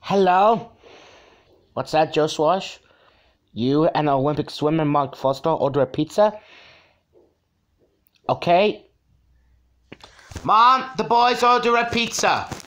Hello? What's that, Joe Swash? You and Olympic swimmer Mark Foster order a pizza? Okay. Mom, the boys order a pizza.